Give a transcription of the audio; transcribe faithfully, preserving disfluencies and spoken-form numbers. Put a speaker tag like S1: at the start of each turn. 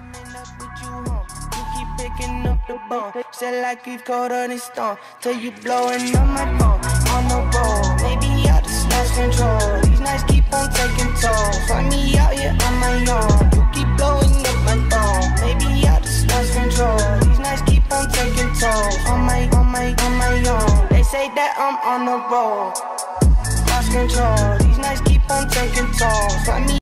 S1: coming up with you home. You keep picking up the bone. Said like it's colder than stone. Till you blowing up my phone. On the road, maybe I just lost control. These nights keep on taking toll. Find me out here on my own. You keep blowing up my phone. Maybe I just lost control. These nights keep on taking toll. On my, on my, on my own. They say that I'm on the road. Lost control. These nights keep on taking toll. Find me